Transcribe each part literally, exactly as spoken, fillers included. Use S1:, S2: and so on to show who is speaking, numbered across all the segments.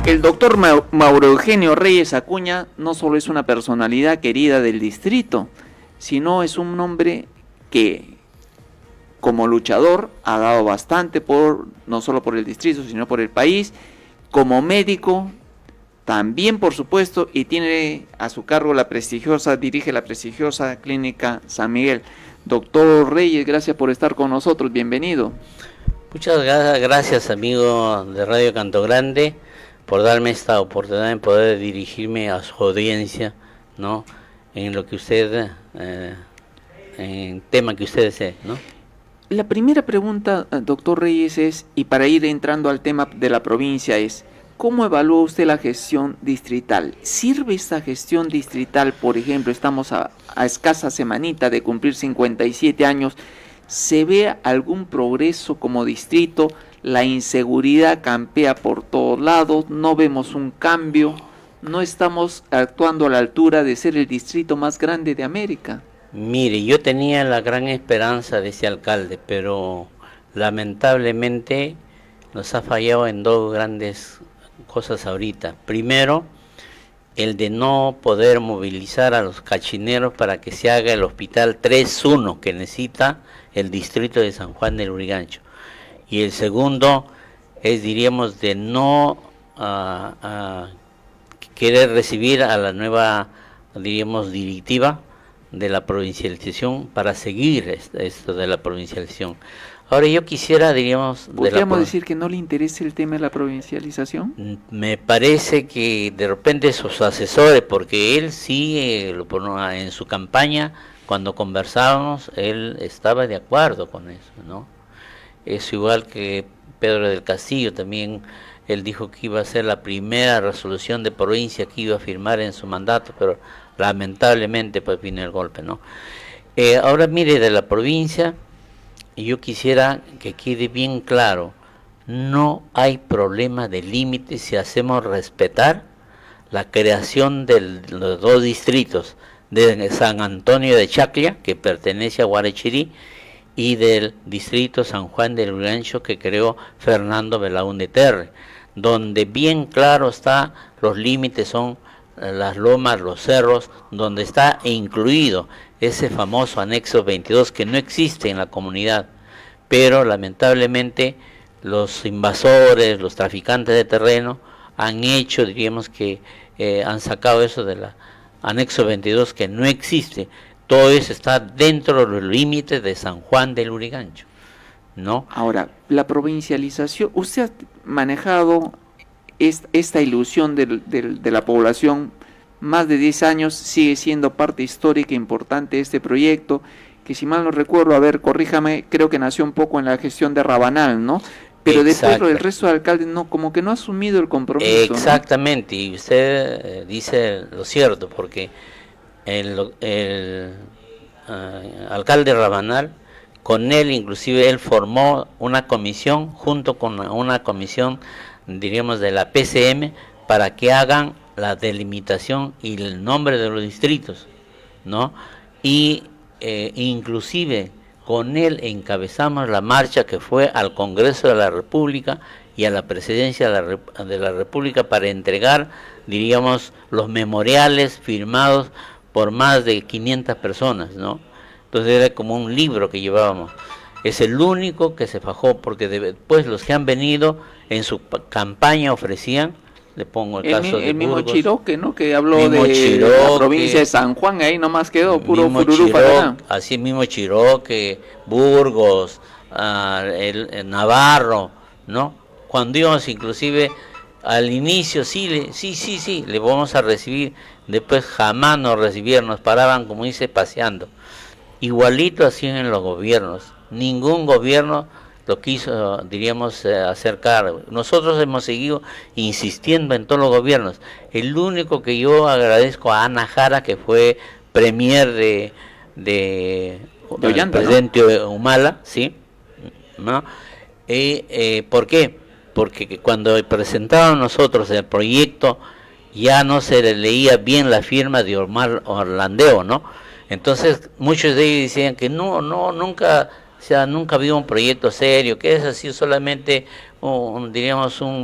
S1: El doctor Mauro Eugenio Reyes Acuña no solo es una personalidad querida del distrito, sino es un hombre que como luchador ha dado bastante por, no solo por el distrito, sino por el país, como médico también, por supuesto, y tiene a su cargo la prestigiosa, dirige la prestigiosa Clínica San Miguel. Doctor Reyes, gracias por estar con nosotros, bienvenido.
S2: Muchas gracias, amigo de Radio Canto Grande, por darme esta oportunidad de poder dirigirme a su audiencia, ¿no? En lo que usted, eh, en tema que usted desee, ¿no?
S1: La primera pregunta, doctor Reyes, es, y para ir entrando al tema de la provincia, es, ¿cómo evalúa usted la gestión distrital? ¿Sirve esta gestión distrital, por ejemplo, estamos a, a escasa semanita de cumplir cincuenta y siete años, ¿se ve algún progreso como distrito? La inseguridad campea por todos lados, no vemos un cambio, no estamos actuando a la altura de ser el distrito más grande de América.
S2: Mire, yo tenía la gran esperanza de ese alcalde, pero lamentablemente nos ha fallado en dos grandes cosas ahorita. Primero, el de no poder movilizar a los cachineros para que se haga el hospital tres uno que necesita el distrito de San Juan del Lurigancho. Y el segundo es, diríamos, de no uh, uh, querer recibir a la nueva, diríamos, directiva de la provincialización para seguir esto de la provincialización. Ahora yo quisiera, diríamos...
S1: ¿Podríamos de la, decir que no le interesa el tema de la provincialización?
S2: Me parece que de repente sus asesores, porque él sí, eh, en su campaña, cuando conversábamos, él estaba de acuerdo con eso, ¿no? Es igual que Pedro del Castillo, también él dijo que iba a ser la primera resolución de provincia que iba a firmar en su mandato, pero lamentablemente pues vino el golpe, ¿no? Eh, ahora mire, de la provincia, yo quisiera que quede bien claro, no hay problema de límite si hacemos respetar la creación de los dos distritos, de San Antonio de Chaclia, que pertenece a Guarechirí, y del distrito San Juan del Lurigancho que creó Fernando Belaúnde Terry, donde bien claro está, los límites son las lomas, los cerros, donde está incluido ese famoso anexo veintidós que no existe en la comunidad, pero lamentablemente los invasores, los traficantes de terreno han hecho, diríamos que eh, han sacado eso del anexo veintidós que no existe. Todo eso está dentro de los límites de San Juan del Lurigancho, ¿no?
S1: Ahora, la provincialización, usted ha manejado esta, esta ilusión de, de, de la población más de diez años, sigue siendo parte histórica importante de este proyecto, que si mal no recuerdo, a ver, corríjame, creo que nació un poco en la gestión de Rabanal, ¿no? Pero después el resto de alcaldes no, como que no ha asumido el compromiso.
S2: Exactamente, ¿no? Y usted eh, dice lo cierto, porque el, el uh, alcalde Rabanal, con él inclusive él formó una comisión junto con una comisión, diríamos, de la P C M para que hagan la delimitación y el nombre de los distritos, ¿no? Y eh, inclusive con él encabezamos la marcha que fue al Congreso de la República y a la Presidencia de la, de la República para entregar, diríamos, los memoriales firmados por más de quinientas personas, ¿no? Entonces era como un libro que llevábamos. Es el único que se fajó, porque después los que han venido en su campaña ofrecían, le pongo el, el caso
S1: mi,
S2: de
S1: el mismo
S2: Burgos,
S1: Chiroque, ¿no? Que habló de
S2: Chiroque,
S1: la provincia de San Juan, ahí nomás quedó puro fururú
S2: Chiroque,
S1: para nada.
S2: así mismo Chiroque, Burgos, uh, el, el Navarro, ¿no? Cuando íbamos inclusive al inicio, sí, le, sí, sí, sí, le vamos a recibir, después jamás nos recibieron, nos paraban, como dice, paseando. Igualito hacían en los gobiernos, ningún gobierno lo quiso, diríamos, eh, acercar. Nosotros hemos seguido insistiendo en todos los gobiernos. El único que yo agradezco a Ana Jara, que fue premier de, de,
S1: de Ollanta,
S2: presidente, ¿no? Humala, ¿sí? ¿No? Eh, eh, ¿Por qué? Porque cuando presentaron nosotros el proyecto, ya no se le leía bien la firma de Omar Orlandeo, ¿no? Entonces muchos de ellos decían que no, no, nunca... O sea, nunca ha habido un proyecto serio, que es así solamente, un, diríamos, un,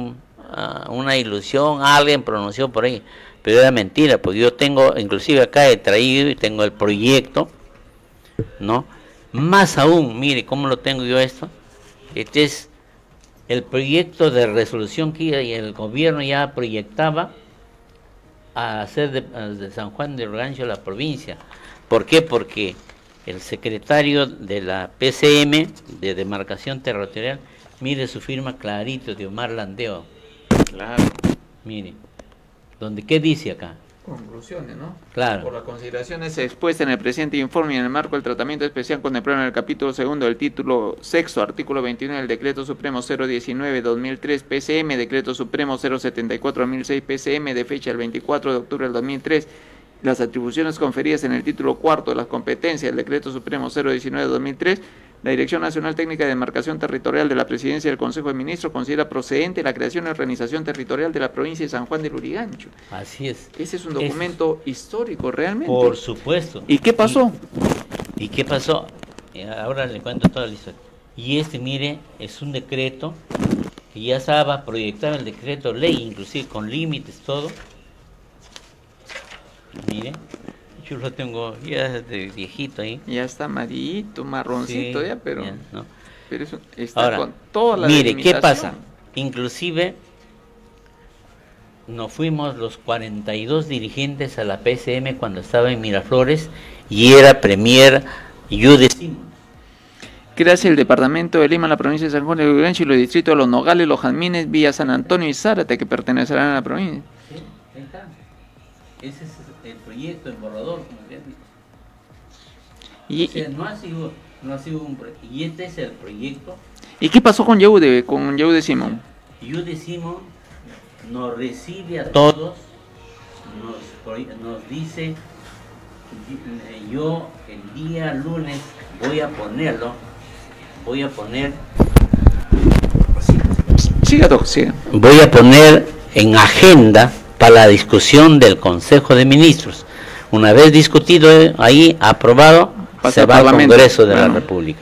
S2: uh, una ilusión, alguien pronunció por ahí, pero era mentira, porque yo tengo, inclusive acá he traído y tengo el proyecto, ¿no? Más aún, mire cómo lo tengo yo esto, este es el proyecto de resolución que el gobierno ya proyectaba a hacer de, de San Juan de Lurigancho la provincia. ¿Por qué? Porque el secretario de la P C M, de demarcación territorial, mire su firma clarito, de Omar Landeo.
S1: Claro.
S2: Mire, donde, ¿qué dice acá?
S1: Conclusiones, ¿no?
S2: Claro.
S1: Por las consideraciones expuestas en el presente informe y en el marco del tratamiento especial contemplado en el capítulo segundo del título sexto, artículo veintiuno del Decreto Supremo cero diecinueve guión dos mil tres P C M, Decreto Supremo cero setenta y cuatro guión dos mil seis P C M, de fecha el veinticuatro de octubre del dos mil tres, las atribuciones conferidas en el título cuarto de las competencias del Decreto Supremo cero diecinueve guión dos mil tres, la Dirección Nacional Técnica de Demarcación Territorial de la Presidencia del Consejo de Ministros considera procedente la creación y organización territorial de la provincia de San Juan de Lurigancho.
S2: Así es.
S1: Ese es un documento es, histórico realmente.
S2: Por supuesto.
S1: ¿Y qué pasó?
S2: ¿Y, ¿Y qué pasó? Ahora le cuento toda la historia. Y este, mire, es un decreto que ya estaba proyectado el decreto ley, inclusive con límites, todo. Mire. Yo lo tengo ya de viejito ahí.
S1: Ya está amarillito, marroncito, sí, ya, pero,
S2: ya, no.
S1: pero eso está
S2: ahora,
S1: con toda la
S2: mire, ¿qué pasa? Inclusive nos fuimos los cuarenta y dos dirigentes a la P C M cuando estaba en Miraflores y era premier Yude Simón.
S1: Crease el departamento de Lima, la provincia de San Juan de Lurigancho y los distritos de Los Nogales, Los Jazmines, Villa San Antonio y Zárate, que pertenecerán a la provincia.
S2: Sí, ahí está. Ese es el proyecto, el borrador, como bien dice. O sea, no ha sido, no ha sido un proyecto. Y este es el proyecto.
S1: ¿Y qué pasó con Yehude, con Yehude Simón?
S2: Yehude Simón nos recibe a todos, nos, nos dice, yo el día lunes voy a ponerlo, voy a poner...
S1: Siga, doctor, siga.
S2: Voy a poner en agenda para la discusión del Consejo de Ministros. Una vez discutido ahí, aprobado,
S1: pasa
S2: se va al Congreso de
S1: bueno.
S2: la República.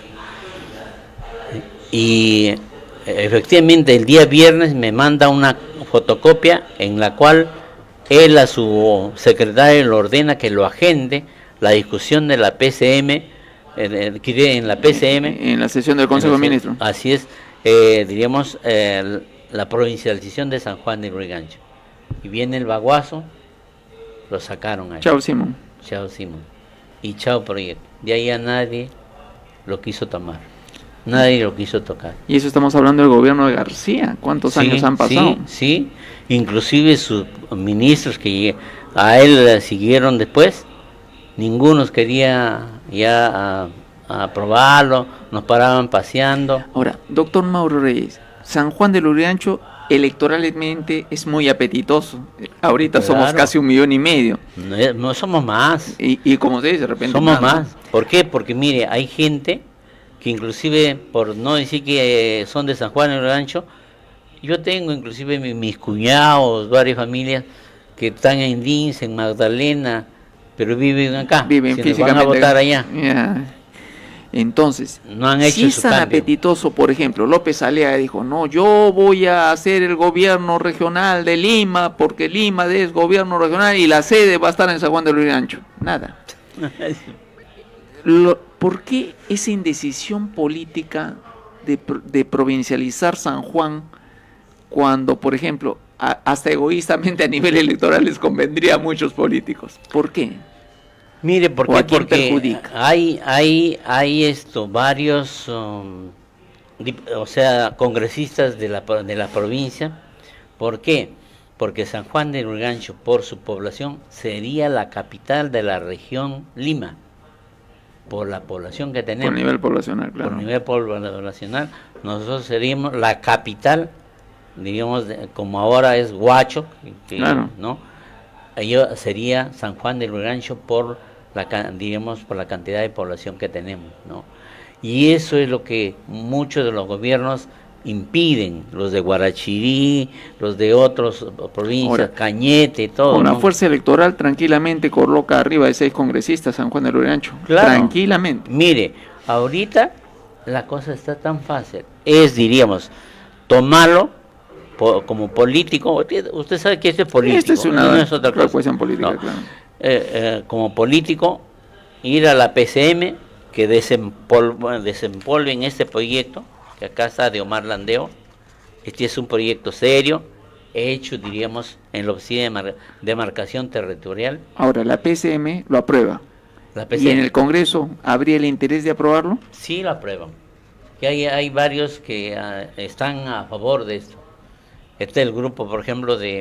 S2: Y efectivamente el día viernes me manda una fotocopia en la cual él a su secretario le ordena que lo agende la discusión de la P C M, en la P C M.
S1: En la sesión del Consejo de Ministros.
S2: Así es, eh, diríamos, eh, la provincialización de San Juan de Lurigancho. Y viene el baguazo, lo sacaron ahí.
S1: Chao Simón.
S2: Chao Simón. Y chao proyecto. De ahí a nadie lo quiso tomar. Nadie lo quiso tocar.
S1: Y eso estamos hablando del gobierno de García. ¿Cuántos
S2: sí,
S1: años han pasado?
S2: Sí, sí. Inclusive sus ministros que a él siguieron después, ninguno quería ya a, a aprobarlo, nos paraban paseando.
S1: Ahora, doctor Mauro Reyes, San Juan de Lurigancho electoralmente es muy apetitoso. Ahorita claro. Somos casi un millón y medio.
S2: No, no somos más.
S1: Y, y como se dice, de repente
S2: somos
S1: más.
S2: más. ¿Por qué? Porque mire, hay gente que inclusive, por no decir que eh, son de San Juan de Lurigancho, yo tengo inclusive mis, mis cuñados, varias familias que están en Lince, en Magdalena, pero viven acá.
S1: Viven
S2: si
S1: físicamente.
S2: Van a votar allá.
S1: Yeah. Entonces,
S2: no han hecho
S1: si es tan
S2: cambio.
S1: apetitoso, por ejemplo, López Aliaga dijo, no, yo voy a hacer el gobierno regional de Lima, porque Lima es gobierno regional y la sede va a estar en San Juan de Lurigancho. Nada. Lo, ¿Por qué esa indecisión política de, de provincializar San Juan cuando, por ejemplo, a, hasta egoístamente a nivel electoral les convendría a muchos políticos? ¿Por qué?
S2: Mire, porque, porque hay, hay, hay esto, varios, um, o sea, congresistas de la, de la provincia. ¿Por qué? Porque San Juan de Lurigancho, por su población, sería la capital de la región Lima, por la población que tenemos.
S1: Por nivel poblacional, claro.
S2: Por nivel poblacional, nosotros seríamos la capital, digamos, de, como ahora es Huacho, que,
S1: claro.
S2: ¿no? Ello sería San Juan de Lurigancho por la, digamos, por la cantidad de población que tenemos, ¿no? Y eso es lo que muchos de los gobiernos impiden, los de Guarachirí, los de otras provincias, Ahora, Cañete, todo.
S1: Con
S2: ¿no?
S1: la fuerza electoral tranquilamente coloca arriba de seis congresistas San Juan de Lurigancho.
S2: Claro.
S1: Tranquilamente.
S2: Mire, ahorita la cosa está tan fácil. Es, diríamos, tomarlo po, como político, usted sabe que esto es político.
S1: Esta es una
S2: no es otra cosa.
S1: cuestión política,
S2: No.
S1: claro.
S2: Eh, eh, como político, ir a la P C M, que desempol desempolven este proyecto, que acá está de Omar Landeo. Este es un proyecto serio, hecho, diríamos, en la Oficina de Mar Demarcación Territorial.
S1: Ahora, la P C M lo aprueba.
S2: La P C M,
S1: ¿Y en el Congreso habría el interés de aprobarlo?
S2: sí lo aprueban. Que hay, hay varios que uh, están a favor de esto. Este es el grupo, por ejemplo, de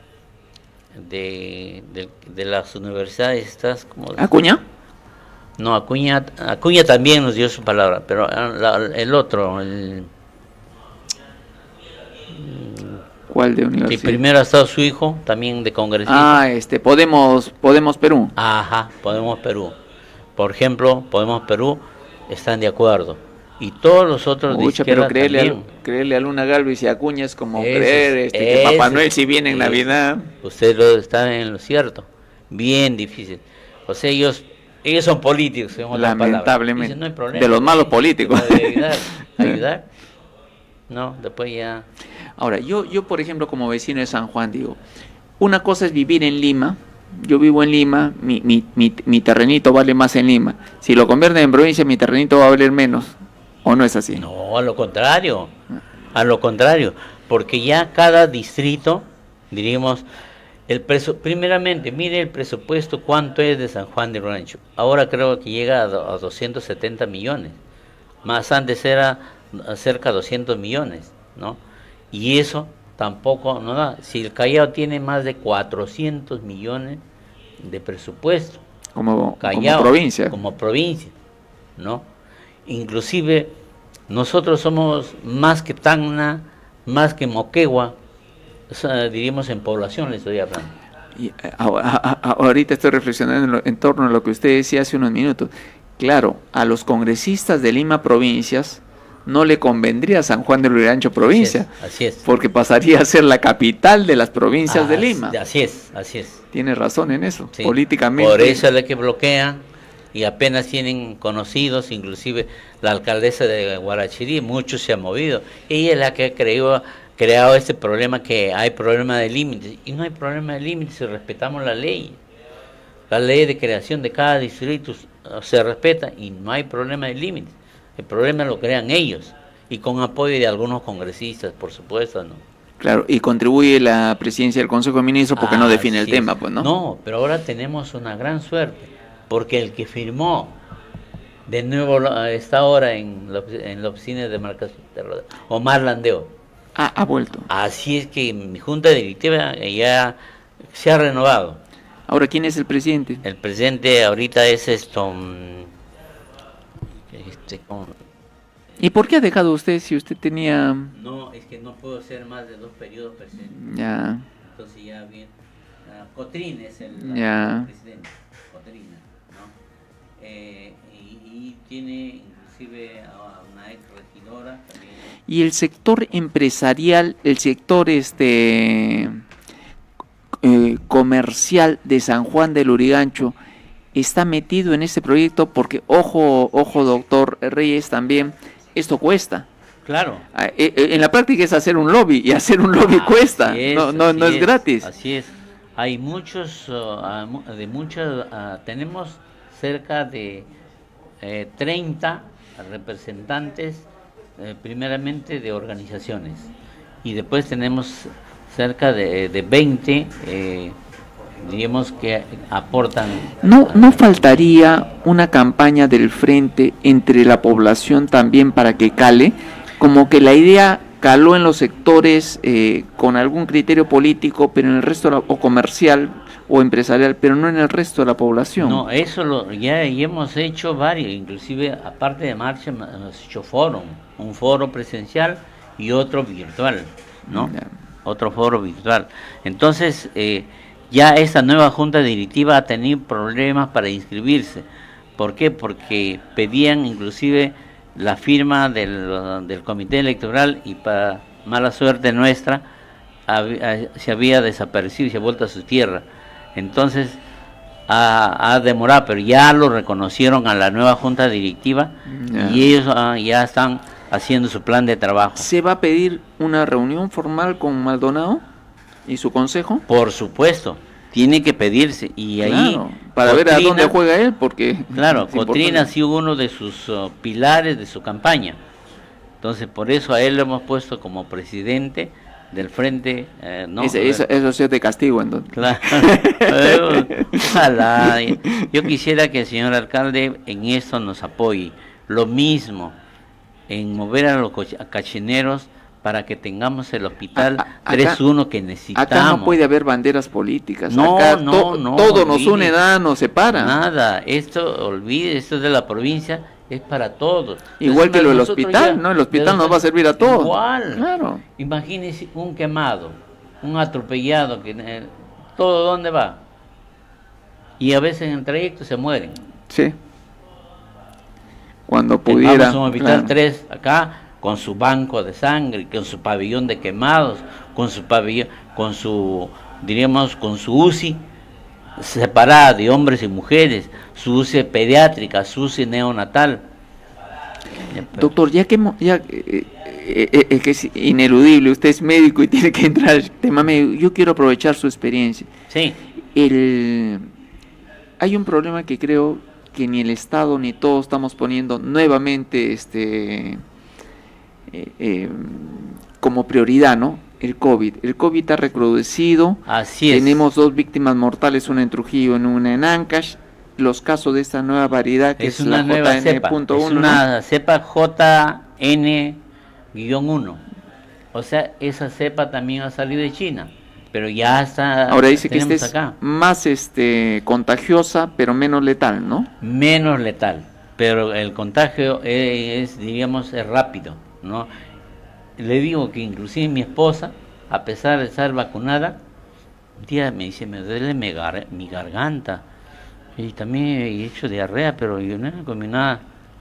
S2: de, de, de las universidades estas como
S1: ¿Acuña?
S2: No, Acuña, Acuña también nos dio su palabra, pero la, el otro, el,
S1: ¿Cuál de
S2: que
S1: universidad?
S2: primero ha estado su hijo, también de congresista.
S1: Ah, este, Podemos, Podemos Perú.
S2: Ajá, Podemos Perú. Por ejemplo, Podemos Perú están de acuerdo. Y todos los otros de
S1: Mucha,
S2: izquierda
S1: pero creerle,
S2: también.
S1: a, creerle a Luna Galvez y Acuña es como
S2: Ese
S1: creer
S2: es-
S1: este, que
S2: ese
S1: Papá
S2: es-
S1: Noel si viene en
S2: ese-
S1: Navidad.
S2: Usted lo está en lo cierto. Bien difícil. O sea, ellos ellos son políticos, en otras palabras.
S1: Lamentablemente.
S2: Dicen, no hay problema.
S1: De los malos políticos.
S2: Puede ayudar, ayudar. No, después ya.
S1: Ahora, yo, yo por ejemplo, como vecino de San Juan, digo, una cosa es vivir en Lima. Yo vivo en Lima, mi, mi, mi, mi terrenito vale más en Lima. Si lo convierten en provincia, mi terrenito va a valer menos. ¿O no es así?
S2: No, a lo contrario. A lo contrario. Porque ya cada distrito, diríamos, el preso, primeramente, mire el presupuesto cuánto es de San Juan de Lurigancho. Ahora creo que llega a, do, a doscientos setenta millones. Más antes era cerca de doscientos millones, ¿no? Y eso tampoco no da. Si el Callao tiene más de cuatrocientos millones de presupuesto,
S1: Como,
S2: Callao,
S1: como provincia.
S2: como provincia, ¿no? Inclusive nosotros somos más que Tacna, más que Moquegua, o sea, diríamos en población le estoy hablando.
S1: Y, eh, ahora, a- a- ahorita estoy reflexionando en, lo- en torno a lo que usted decía hace unos minutos. Claro, a los congresistas de Lima provincias no le convendría San Juan de Lurigancho provincia,
S2: Así es, así es.
S1: porque pasaría a ser la capital de las provincias de
S2: Ah,
S1: Lima.
S2: Así es, así es.
S1: Tiene razón en eso,
S2: Sí.
S1: políticamente.
S2: Por eso es la que bloquean y apenas tienen conocidos, inclusive la alcaldesa de Guarachirí, mucho se ha movido. Ella es la que ha creado, creado este problema, que hay problema de límites. Y no hay problema de límites si respetamos la ley. La ley de creación de cada distrito se respeta y no hay problema de límites. El problema lo crean ellos y con apoyo de algunos congresistas, por supuesto, ¿no?
S1: Claro, y contribuye la presidencia del Consejo de Ministros porque no define el
S2: Así es.
S1: tema, pues, ¿no?
S2: No, pero ahora tenemos una gran suerte, porque el que firmó de nuevo lo- está ahora en la, ofi- en la oficina de demarcación, Omar Landeo.
S1: Ah, ha vuelto.
S2: Así es que mi junta directiva ya se ha renovado.
S1: Ahora, ¿quién es el presidente?
S2: El presidente ahorita es esto... mm, Este, ¿cómo?
S1: ¿Y por qué ha dejado usted si usted tenía...
S2: No, es que no puedo ser más de dos periodos presidente.
S1: Ya,
S2: Entonces ya bien, uh, Cotrín es el,
S1: Ya.
S2: el presidente, Cotrina, ¿no? Eh, y, y tiene inclusive a una ex regidora también.
S1: y el sector empresarial, el sector este eh, comercial de San Juan de Lurigancho está metido en este proyecto porque, ojo, ojo, doctor Reyes, también esto cuesta.
S2: Claro.
S1: Ah, eh, eh, En la práctica es hacer un lobby y hacer un lobby
S2: Así
S1: cuesta,
S2: es,
S1: no, no,
S2: así
S1: no es gratis.
S2: Así es. Hay muchos, uh, ah, mu- de muchas, ah, tenemos cerca de eh, treinta representantes, eh, primeramente de organizaciones, y después tenemos cerca de, de veinte, eh, diríamos que aportan.
S1: ¿No, ¿No faltaría una campaña del frente entre la población también para que cale? Como que la idea caló en los sectores eh, con algún criterio político, pero en el resto, de la- o comercial o empresarial, pero no en el resto de la población.
S2: No, eso lo, ya, ya hemos hecho varios, inclusive aparte de marcha hemos hecho foro, un foro presencial y otro virtual, ¿no?
S1: Ya.
S2: Otro foro virtual. Entonces, eh, ya esta nueva junta directiva ha tenido problemas para inscribirse. ¿Por qué? Porque pedían inclusive la firma del, del comité electoral y para mala suerte nuestra hab- se había desaparecido y se ha vuelto a su tierra. Entonces ha, ha demorado, pero ya lo reconocieron a la nueva junta directiva
S1: Ya.
S2: y ellos ah, ya están haciendo su plan de trabajo.
S1: ¿Se va a pedir una reunión formal con Maldonado y su consejo?
S2: Por supuesto, tiene que pedirse, y
S1: claro,
S2: ahí
S1: para
S2: Cotrina,
S1: ver a dónde juega él, porque
S2: claro, Cotrina ha sido uno de sus uh, pilares de su campaña. Entonces, por eso a él lo hemos puesto como presidente del frente, eh, ¿no?
S1: Ese, eso, eso sí es de castigo, entonces.
S2: Claro. Ojalá. Yo quisiera que el señor alcalde en esto nos apoye. Lo mismo, en mover a los cachineros para que tengamos el hospital tres uno que necesitamos.
S1: Acá no puede haber banderas políticas.
S2: No,
S1: acá
S2: no,
S1: to,
S2: no.
S1: Todo
S2: olvide,
S1: nos une, nada nos separa.
S2: Nada, esto, olvide, esto es de la provincia, es para todos.
S1: Igual que lo del hospital, ya, ¿no? El hospital nos va a servir a todos.
S2: Igual.
S1: Claro.
S2: Imagínese un quemado, un atropellado, que eh, todo dónde va. Y a veces en el trayecto se mueren.
S1: Sí. Cuando pudiera.
S2: Tengamos un hospital claro. tres acá, con su banco de sangre, con su pabellón de quemados, con su pabellón, con su, diríamos, con su U C I separada de hombres y mujeres, su U C I pediátrica, su U C I neonatal.
S1: Doctor, ya que ya eh, eh, eh, que es ineludible, usted es médico y tiene que entrar al tema médico, yo quiero aprovechar su experiencia.
S2: Sí.
S1: El, hay un problema que creo que ni el Estado ni todos estamos poniendo nuevamente este eh, eh, como prioridad, ¿no? El COVID. El COVID ha recrudecido.
S2: Así es.
S1: Tenemos dos víctimas mortales, una en Trujillo y una en Ancash. Los casos de esta nueva variedad que es,
S2: es una
S1: la
S2: nueva
S1: J N
S2: cepa,
S1: punto uno,
S2: es una
S1: ¿no?
S2: cepa J N uno. O sea, esa cepa también ha salido de China, pero ya está.
S1: Ahora dice que esta es
S2: acá.
S1: más este contagiosa, pero menos letal, ¿no?
S2: Menos letal, pero el contagio es, es diríamos, es rápido, ¿no? Le digo que inclusive mi esposa, a pesar de estar vacunada, un día me dice, me duele mi, gar mi garganta, y también he hecho diarrea, pero yo no comí nada.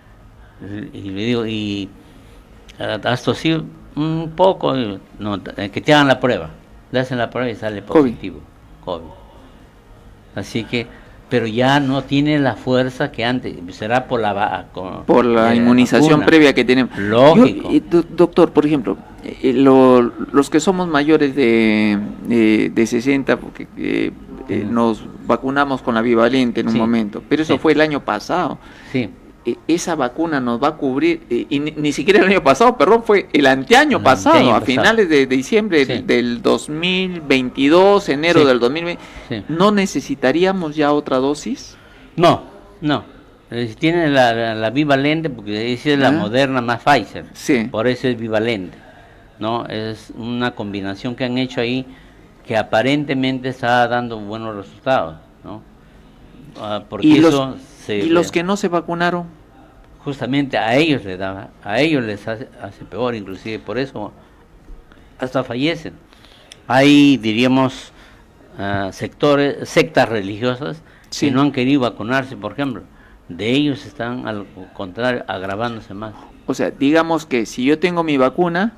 S2: Y le digo, ¿y has tosido? Un poco. No, que te hagan la prueba. Le hacen la prueba y sale positivo. COVID. COVID. Así que, pero ya no tiene la fuerza que antes. Será por la con,
S1: por la inmunización la previa que tenemos.
S2: Lógico.
S1: Yo, eh, do, doctor, por ejemplo, eh, lo, los que somos mayores de, de, de sesenta, porque eh, eh, nos vacunamos con la bivalente en un sí. momento, pero eso sí. fue el año pasado.
S2: Sí.
S1: Eh, esa vacuna nos va a cubrir, eh, y ni, ni siquiera el año pasado, perdón, fue el anteaño el pasado, anteaño a pasado. finales de, de diciembre sí. del dos mil veintidós, enero sí. del dos mil veinte. Sí. ¿No necesitaríamos ya otra dosis?
S2: No, no. Tiene la, la, la bivalente, porque esa es la ¿Ah? moderna más Pfizer,
S1: sí.
S2: por eso es bivalente, ¿no? Es una combinación que han hecho ahí que aparentemente está dando buenos resultados, ¿no? Uh, porque
S1: ¿Y,
S2: eso
S1: los,
S2: se,
S1: ¿Y los que no se vacunaron?
S2: Justamente a ellos les da, a ellos les hace, hace peor, inclusive por eso hasta fallecen. Hay, diríamos, uh, sectores, sectas religiosas sí. que no han querido vacunarse, por ejemplo. De ellos están, al contrario, agravándose más.
S1: O sea, digamos que si yo tengo mi vacuna,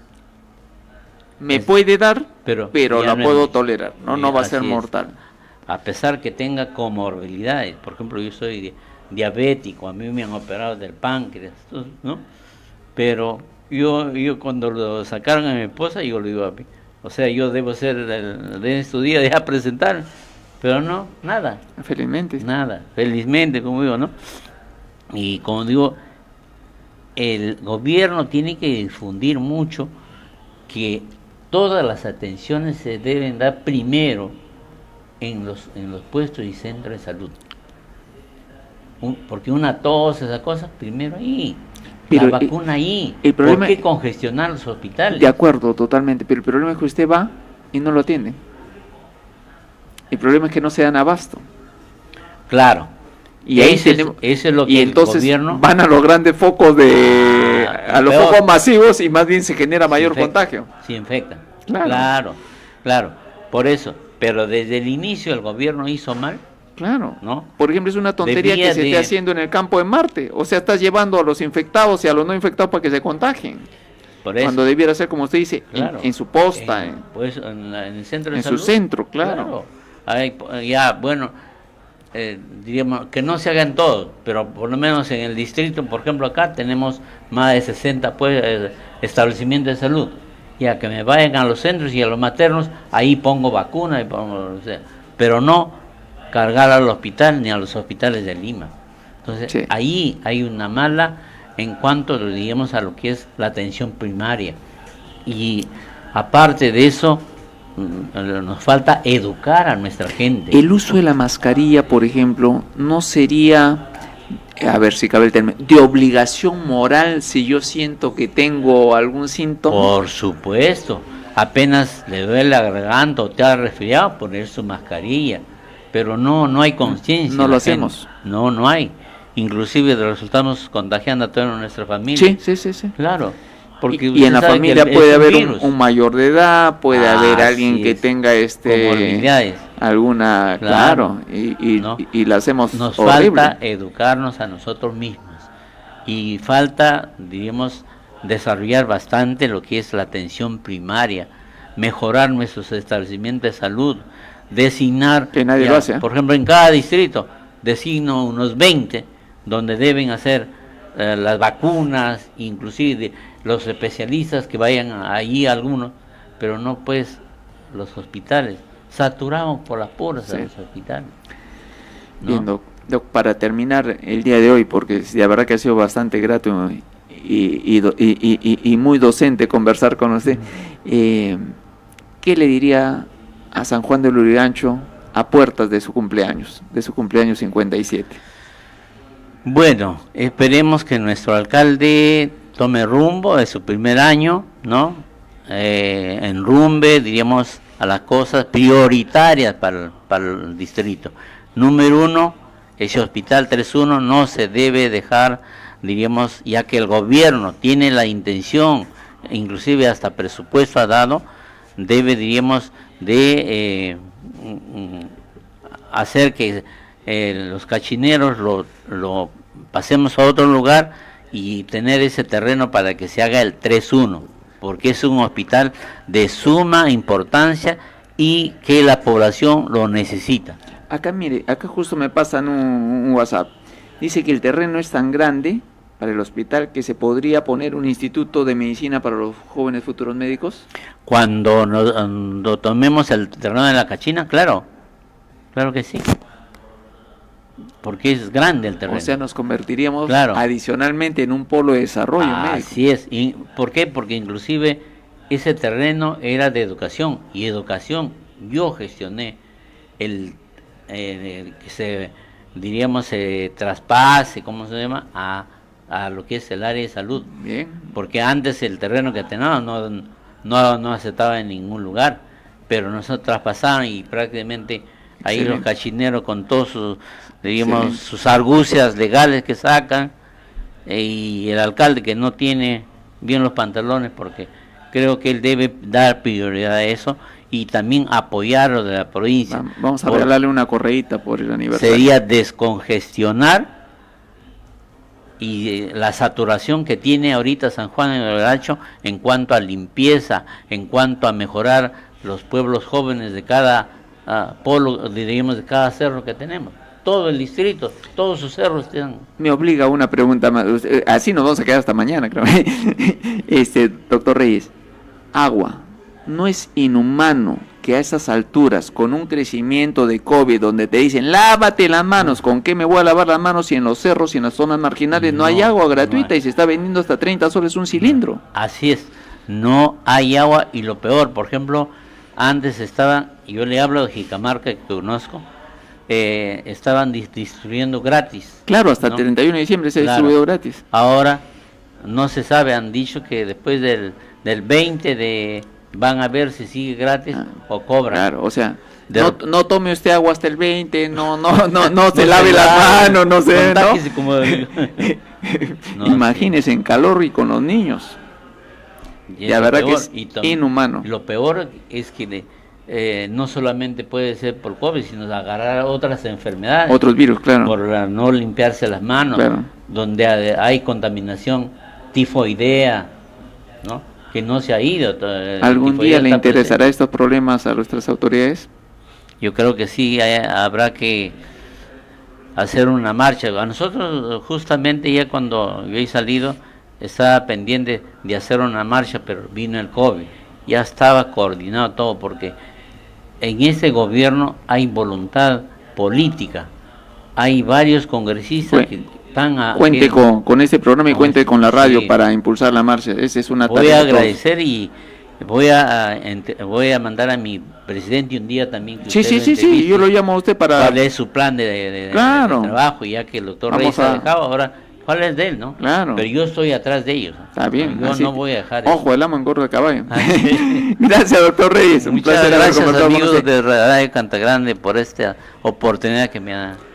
S1: me es, puede dar, pero, pero la no puedo es, tolerar, no, no va a ser mortal.
S2: Es. A pesar que tenga comorbilidades, por ejemplo, yo soy di diabético, a mí me han operado del páncreas, ¿no? Pero yo, yo cuando lo sacaron a mi esposa, yo lo digo a mí, o sea, yo debo ser el, de estos días ya presentar, pero no, nada.
S1: Felizmente.
S2: Nada, felizmente, como digo, ¿no? Y como digo, el gobierno tiene que difundir mucho que todas las atenciones se deben dar primero en los, en los puestos y centros de salud. Un, porque una tos, esa cosa, primero ahí. Pero la vacuna el, ahí.
S1: El problema,
S2: ¿por qué congestionar los hospitales?
S1: De acuerdo, totalmente. Pero el problema es que usted va y no lo atienden. El problema es que no se dan abasto.
S2: Claro.
S1: Y ahí tenemos,
S2: es, eso es lo que
S1: y entonces
S2: el gobierno
S1: van a los grandes focos de ah, a los peor. focos masivos y más bien se genera mayor
S2: se infecta,
S1: contagio.
S2: Se infecta. Claro. claro, claro. Por eso. Pero desde el inicio el gobierno hizo mal.
S1: Claro,
S2: ¿no?
S1: Por ejemplo, es una tontería Debía que se de... esté haciendo en el campo de Marte. O sea, estás llevando a los infectados y a los no infectados para que se contagien. Por eso. Cuando debiera ser, como usted dice,
S2: claro.
S1: en, en su posta.
S2: En,
S1: en,
S2: pues, en, la, en el centro de
S1: En
S2: salud.
S1: su centro, claro.
S2: claro. Ay, ya, bueno, eh, diríamos, que no se hagan todos, pero por lo menos en el distrito, por ejemplo, acá tenemos más de sesenta pues, eh, establecimientos de salud. Ya que me vayan a los centros y a los maternos, ahí pongo vacunas, y pongo, o sea, pero no cargar al hospital ni a los hospitales de Lima. Entonces, sí. ahí hay una mala en cuanto, digamos, a lo que es la atención primaria. Y aparte de eso, nos falta educar a nuestra gente.
S1: El uso de la mascarilla, por ejemplo, no sería, a ver si cabe el término, de obligación moral si yo siento que tengo algún síntoma.
S2: Por supuesto, apenas le duele la garganta o te ha resfriado, poner su mascarilla, pero no no hay conciencia.
S1: No lo hacemos.
S2: No, no hay. Inclusive resultamos contagiando a toda nuestra familia.
S1: Sí, sí, sí, sí.
S2: Claro. Porque
S1: y, y en la familia el, puede haber un, un mayor de edad, puede ah, haber alguien que
S2: es.
S1: tenga este alguna, claro, claro y, y, ¿no? y, y la hacemos
S2: Nos
S1: horrible.
S2: Falta educarnos a nosotros mismos y falta, diríamos, desarrollar bastante lo que es la atención primaria, mejorar nuestros establecimientos de salud, designar,
S1: que nadie
S2: ya,
S1: lo hace, ¿eh?
S2: por ejemplo, en cada distrito designo unos veinte donde deben hacer eh, las vacunas, inclusive de, los especialistas que vayan allí algunos, pero no pues los hospitales, saturados por las puras sí. de los hospitales. ¿No?
S1: Bien, doc, doc, para terminar el día de hoy, porque la verdad que ha sido bastante grato y, y, y, y, y muy docente conversar con usted, eh, ¿qué le diría a San Juan de Lurigancho a puertas de su cumpleaños, de su cumpleaños cincuenta y siete?
S2: Bueno, esperemos que nuestro alcalde tome rumbo de su primer año, ¿no? Eh, enrumbe, diríamos, a las cosas prioritarias para, para el distrito. Número uno, ese hospital tres uno no se debe dejar, diríamos, ya que el gobierno tiene la intención, inclusive hasta presupuesto ha dado, debe, diríamos, de eh, hacer que eh, los cachineros lo, lo pasemos a otro lugar y tener ese terreno para que se haga el tres uno, porque es un hospital de suma importancia y que la población lo necesita.
S1: Acá mire, acá justo me pasan un, un WhatsApp, dice que el terreno es tan grande para el hospital que se podría poner un instituto de medicina para los jóvenes futuros médicos.
S2: Cuando nos, cuando tomemos el terreno de la Cachina, claro, claro que sí. Porque es grande el terreno.
S1: O sea, nos convertiríamos
S2: claro.
S1: adicionalmente en un polo de desarrollo
S2: ah,
S1: médico.
S2: Así es. ¿Y por qué? Porque inclusive ese terreno era de educación. Y educación, yo gestioné el, eh, el que se, diríamos, se traspase, ¿cómo se llama? A, a lo que es el área de salud.
S1: Bien.
S2: Porque antes el terreno que teníamos no, no, no aceptaba en ningún lugar. Pero nosotros traspasaron y prácticamente ahí sí. los cachineros con todos sus, digamos, sí. sus argucias legales que sacan, eh, y el alcalde que no tiene bien los pantalones, porque creo que él debe dar prioridad a eso y también apoyar lo de la provincia.
S1: Vamos a regalarle una correíta por el aniversario.
S2: Sería descongestionar y eh, la saturación que tiene ahorita San Juan de Lurigancho en cuanto a limpieza, en cuanto a mejorar los pueblos jóvenes de cada uh, polo, diríamos, de cada cerro que tenemos. Todo el distrito, todos sus cerros están.
S1: Me obliga una pregunta más, así nos vamos a quedar hasta mañana, creo. Este, doctor Reyes, agua, ¿no es inhumano que a esas alturas, con un crecimiento de COVID, donde te dicen, lávate las manos, ¿con qué me voy a lavar las manos si en los cerros y en las zonas marginales no, no hay agua gratuita no hay. Y se está vendiendo hasta treinta soles un cilindro?
S2: Así es, no hay agua y lo peor, por ejemplo, antes estaban, yo le hablo de Jicamarca que conozco, Eh, estaban distribuyendo gratis.
S1: Claro, hasta
S2: ¿no?
S1: el treinta y uno de diciembre se
S2: claro.
S1: distribuyó gratis.
S2: Ahora no se sabe, han dicho que después del, del veinte de van a ver si sigue gratis ah, o cobran.
S1: Claro, o sea,
S2: de,
S1: no, no tome usted agua hasta el veinte, no no no no se no lave las manos, no sé, ¿no?
S2: Como
S1: no, imagínese sí. en calor y con los niños. Y la verdad peor, que es inhumano.
S2: Lo peor es que de, Eh, no solamente puede ser por COVID, sino agarrar otras enfermedades.
S1: Otros virus, claro.
S2: Por la, no limpiarse las manos,
S1: claro.
S2: donde hay, hay contaminación tifoidea, ¿no? Que no se ha ido.
S1: ¿Algún día le interesará presente. estos problemas a nuestras autoridades?
S2: Yo creo que sí, hay, habrá que hacer una marcha. A nosotros justamente ya cuando yo he salido estaba pendiente de hacer una marcha, pero vino el COVID. Ya estaba coordinado todo, porque en ese gobierno hay voluntad política. Hay varios congresistas que van a...
S1: Cuente
S2: que,
S1: con, con este programa y no, cuente con la radio sí, para impulsar la marcha. Esa es una
S2: voy a agradecer y voy a, a voy a mandar a mi presidente un día también que
S1: sí sí sí sí yo lo llamo a usted para
S2: cuál es su plan de, de, de, claro. de trabajo, ya que el doctor Vamos Reyes a... ha dejado ahora cuál es de él, ¿no?
S1: Claro.
S2: Pero yo estoy atrás de ellos.
S1: Está bien.
S2: Yo no voy a dejar
S1: ojo, eso. El amo engorda de caballo. Gracias, doctor Reyes. Un
S2: Muchas
S1: placer
S2: gracias, amigos de Radio Cantagrande, por esta oportunidad que me ha